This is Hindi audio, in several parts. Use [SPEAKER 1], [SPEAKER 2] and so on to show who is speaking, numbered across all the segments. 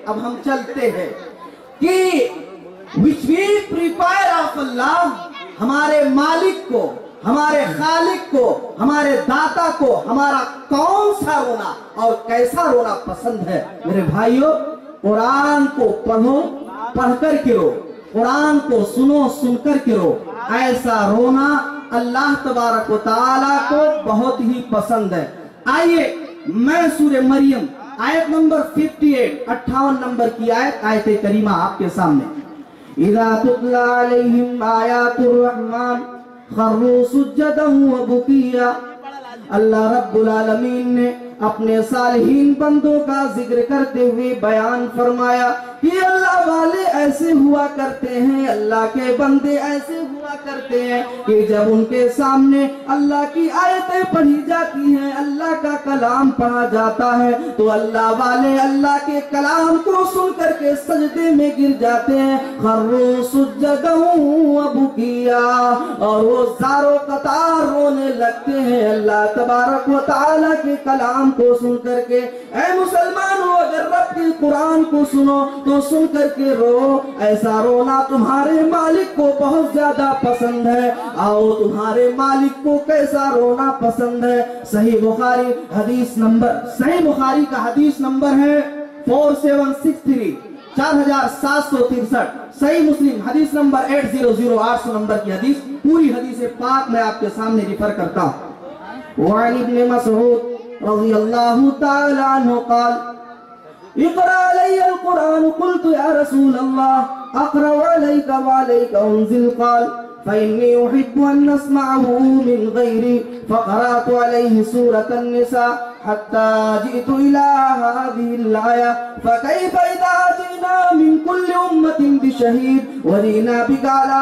[SPEAKER 1] अब हम चलते हैं कि which we prepare of Allah, हमारे मालिक को, हमारे खालिक को, हमारे दाता को हमारा कौन सा रोना और कैसा रोना पसंद है। मेरे भाइयों, कुरान को पढ़ो, पढ़कर के रो, कुरान को सुनो, सुनकर के रो। ऐसा रोना अल्लाह तबारक व तआला को बहुत ही पसंद है। आइए मैं सूरह मरियम आयत नंबर 58 नंबर की आयत करीमा आपके सामने। इज़ा तुतला अलैहिम आयातुर रहमान खर्रू सुज्जदन व बुकिया। अल्लाह रब्बुल आलमीन ने अपने सालिहीन बंदों का जिक्र करते हुए बयान फरमाया कि अल्लाह वाले ऐसे हुआ करते हैं, अल्लाह के बंदे ऐसे हुआ करते हैं कि जब उनके सामने अल्लाह की आयतें पढ़ी जाती हैं, अल्लाह का कलाम पढ़ा जाता है, तो अल्लाह वाले अल्लाह के कलाम को सुन करके सजदे में गिर जाते हैं। खर्रू सुज्जदन व बुकिया, और वो ज़ारो कतार रोने लगते हैं अल्लाह तबारक व तआला के कलाम को सुन करके। ऐ मुसलमानों, अगर रब के कुरान को सुनो तो सुन करके रो। ऐसा रोना तुम्हारे मालिक को बहुत ज्यादा पसंद है। आओ, तुम्हारे मालिक को कैसा रोना पसंद है। सही बुखारी का हदीस नंबर है 4763, 4763। सही मुस्लिम हदीस नंबर 800, 800 नंबर की हदीस। पूरी हदीस पाक मैं आपके सामने रिफर करता हूँ। वअन इब्न मसऊद रज़ियल्लाहु ताला अन्हु क़ाल इक़रा अलैया अल-कुरान क़ुल्तु या रसूलल्लाह अक़रा अलैका व अलैका उन्ज़िल क़ाल फ़इन्नी उहिब्बु अन अस्मअहु मिन ग़ैरी फ़क़रअतु अलैहि सूरतन निसा हत्ता जिअतु इला हाज़िहिल आया फ़कैफ़ इज़ा जि'ना मिन कुल्लि उम्मतिन बिशहीद व जि'ना बिका अला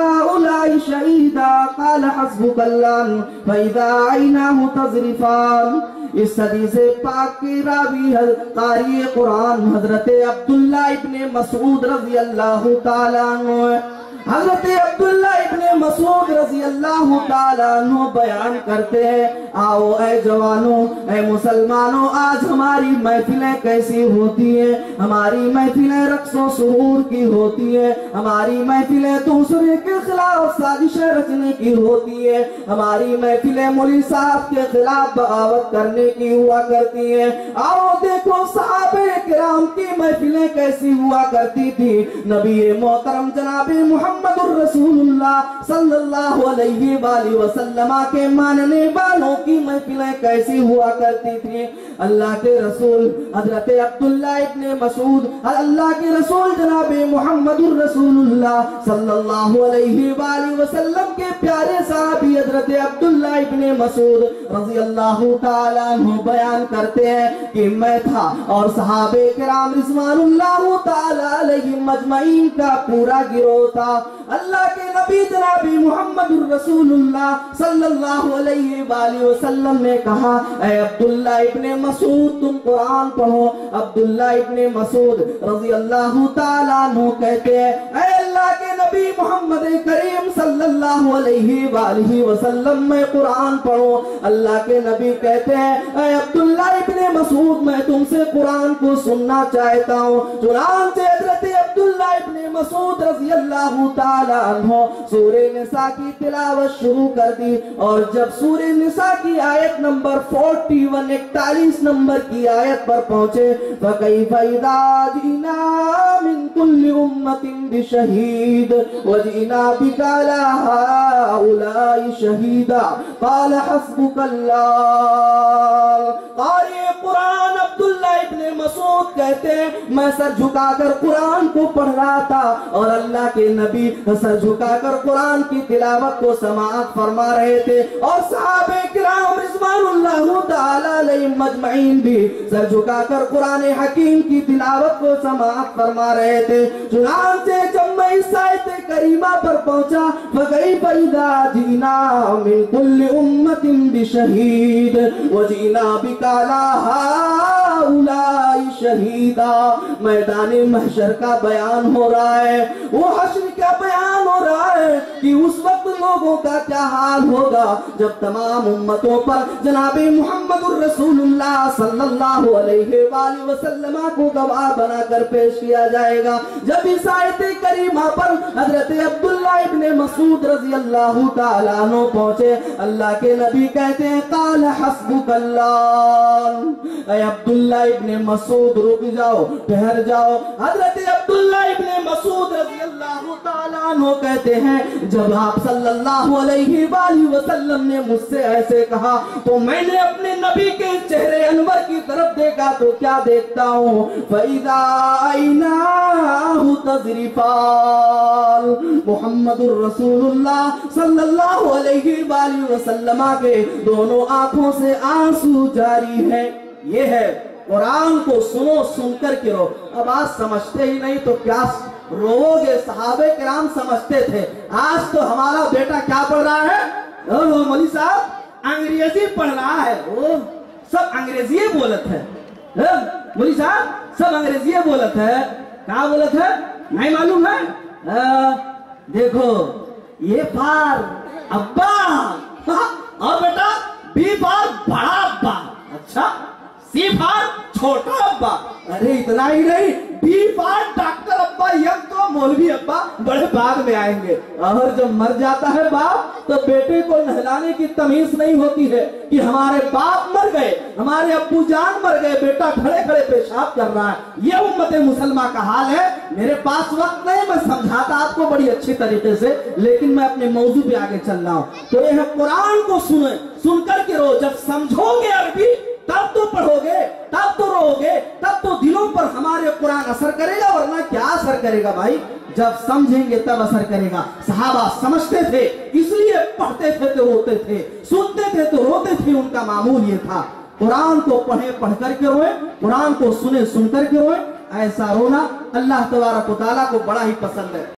[SPEAKER 1] हाउलाइ शहीदा क़ाल हस्बुकल्लाह फ़इज़ा अयनाहु तज़रिफ़ान। इस हदीस पाक के रावी कारी कुरान हजरत अब्दुल्ला इब्ने मसूद रज़ी अल्लाह ताला अन्हु। हजरत अब्दुल्ला इब्ने मसूद रज़ी अल्लाह ताला अन्हु बयान करते हैं, आओ ऐ जवानों, ऐ मुसलमानों, आज हमारी महफिलें कैसी होती हैं। हमारी महफिलें रक्सो सुरूर की होती है। हमारी महफिलें दूसरे के खिलाफ साजिशें रचने की होती है। हमारी महफिलें मौलवी साहब के खिलाफ बगावत करने की हुआ करती है। आओ देखो सहाबे किराम की महफिलें कैसी हुआ करती थी। नबी मोहतरम जनाबे मुहम्मदुर रसूलुल्लाह सल्लल्लाहु अलैहि वसल्लम के मानने वालों की महफिलें कैसी हुआ करती थी। अल्लाह के रसूल हजरत अब्दुल्ला इब्ने मसूद, अल्लाह के रसूल जनाबे मुहम्मदुर रसूलुल्लाह सल्लल्लाहु अलैहि वसल्लम के प्यारे साहबी हजरत अब्दुल्ला इब्ने मसूद रज़ियल्लाहु ताला अन्हु बयान करते हैं कि मैं था और सहाबे किराम रिज़वानुल्लाह ताला अलैहिम अजमईन का पूरा गिरोह था। अल्लाह के नबी जनाबी मुहम्मदुर रसूलुल्लाह सल्लल्लाहु अलैहि वसल्लम ने कहा, ऐ अब्दुल्ला इब्ने मसूद तुम कुरान पढ़ो। अब्दुल्ला इब्ने मसूद रज़ियल्लाहु ताला अन्हु कहते हैं, ऐ अल्लाह के नबी मोहम्मद करीम सल्लल्लाहु अलैहि वसल्लम में कुरान पढ़ो। अल्लाह के नबी कहते हैं, ऐ अब्दुल्ला इब्ने मसूद मैं तुमसे कुरान को सुनना चाहता हूँ। चुनांचे हज़रत अब्दुल्ला इब्ने मसूद रज़ियल्लाहु ताला अन्हु सूरे निसा की तिलावत शुरू कर दी। और जब सूरे निसा की आयत नंबर 41 नंबर की आयत पर पहुंचे, फ़कैफ़ इज़ा जिना मिन कुल्लि उम्मतिन बिशहीद व जिना बिका अला हाउलाई शहीदा क़ाल हस्बुकल्लाह। क़ारी कुरान अब्दुल्ला इब्ने मसूद कहते हैं, मैं सर झुकाकर कुरान को पढ़ रहा था और अल्लाह के नबी सर झुकाकर कुरान की तिलावत को समाअत फरमा रहे थे और सहाबे किराम रिज़वानुल्लाह ताला अलैहिम अजमईन भी सर झुकाकर कुरान हकीम की तिलावत को समाअत फरमा रहे थे। चुनांचे जब मैं इस आयत करीमा पर पहुंचा, फ़कैफ़ इज़ा जिना मिन कुल्लि उम्मतिन बिशहीद व जिना बिका अला हाउलाई शहीदा। मैदान महशर का बयान हो रहा है, वो हश्र का बयान हो रहा है कि उस वक्त लोगों का क्या हाल होगा जब तमाम उम्मतों पर जनाबे मुहम्मदुर रसूलुल्लाह सल्लल्लाहु अलैहि वसल्लम को गवाह बनाकर पेश किया जाएगा। जब इस आयत करीमा पर हजरत अब्दुल्ला इब्ने मसूद रजी अल्लाह ताला अन्हु पहुंचे, अल्लाह के नबी कहते हैं काल हस्बुकल्लाह। ऐ अब्दुल्ला इब्ने मसूद रुक जाओ, ठहर जाओ। हजरत अब्दुल्ला इब्ने मसूद रजी अल्लाह ताला अन्हु कहते हैं जब आप सल्लल्लाहु अलैहि वसल्लम ने मुझसे ऐसे कहा तो मैंने अपने नबी के चेहरे अनवर की तरफ देखा तो क्या देखता हूँ, फइज़ा आइनाहु तज़रिफ़ान। मुहम्मदुर रसूलुल्लाह सल्लल्लाहु अलैहि वसल्लम के दोनों आंखों से आंसू जारी है। ये है कुरान को सुनो, सुनकर के रो। अब आज समझते ही नहीं तो क्या रोओगे? सहाबे किराम समझते थे। आज तो हमारा बेटा क्या पढ़ रहा है? मौलवी साहब अंग्रेजी पढ़ रहा है, वो सब अंग्रेजी बोलत है। मौलवी साहब सब अंग्रेजी बोलत है। क्या बोलत है नहीं मालूम है? देखो ये फार अब्बा और बेटा बी फार बड़ा अब्बा, अच्छा सी फार छोटा अब्बा। अरे इतना ही नहीं, बी फार डॉक्टर अब्बा, यम तो मौलवी अब्बा बड़े बाद में आएंगे। और जब मर जाता है बाप तो बेटे को नहलाने की तमीज नहीं होती है कि हमारे बाप मर गए, हमारे अब्बू जान मर गए, बेटा खड़े खड़े पेशाब कर रहा है। ये उम्मत मुसलमा का हाल है। मेरे पास वक्त नहीं, मैं समझाता आपको बड़ी अच्छी तरीके से, लेकिन मैं अपने मौजू पे आगे चल रहा हूँ। तो यह कुरान को सुने, सुनकर के रो। जब समझोगे अरबी तब तो पढ़ोगे, तब तो रोओगे, तब तो दिलों पर हमारे कुरान असर करेगा, वरना क्या असर करेगा भाई? जब समझेंगे तब असर करेगा। सहाबा समझते थे इसलिए पढ़ते थे तो रोते थे, सुनते थे तो रोते थे, उनका मामूल ये था। कुरान को पढ़े पढ़ करके रोए, कुरान को सुने सुन करके रोए। ऐसा रोना अल्लाह तबारक व तआला को बड़ा ही पसंद है।